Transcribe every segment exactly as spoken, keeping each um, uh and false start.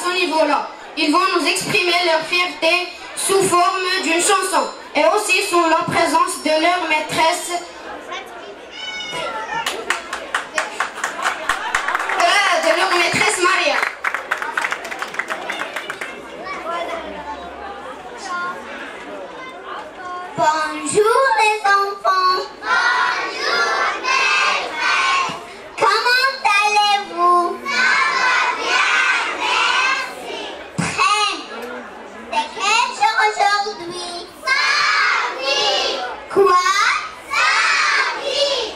ce niveau-là. Ils vont nous exprimer leur fierté sous forme d'une chanson et aussi sous la présence de leur maîtresse, de, de leur maîtresse Maria. Bonjour les enfants. Bonjour maîtresse. Comment allez-vous? Ça va bien, merci. Très bien. C'est quel jour aujourd'hui? Samedi. Quoi? Samedi.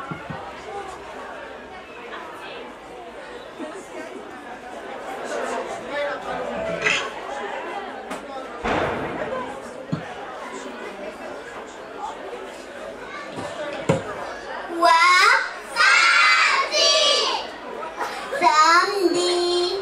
Quoi? Samedi. Samedi.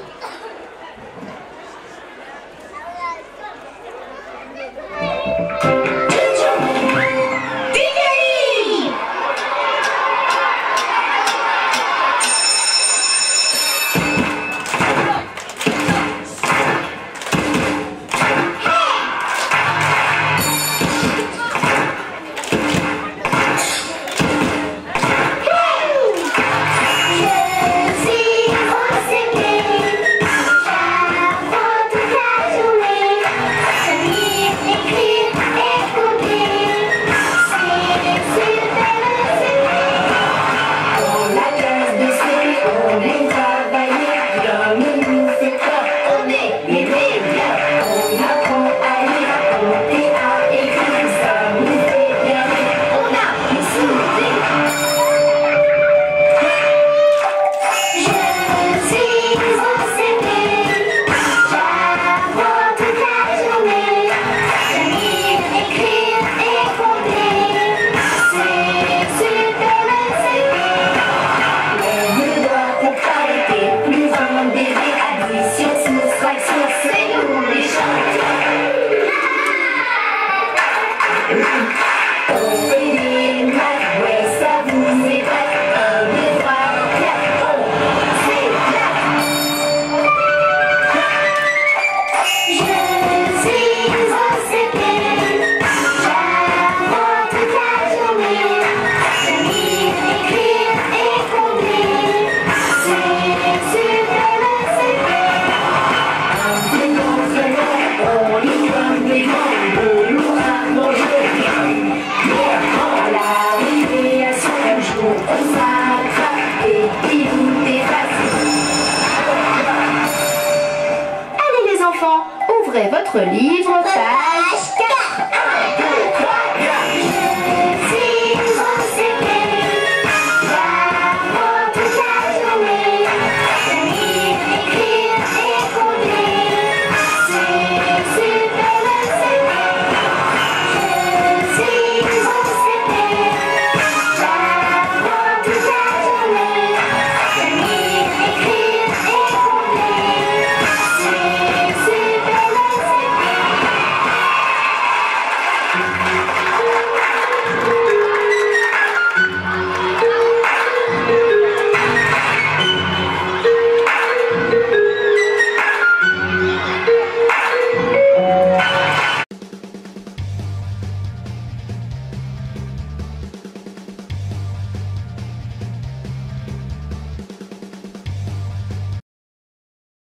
Ouvrez votre livre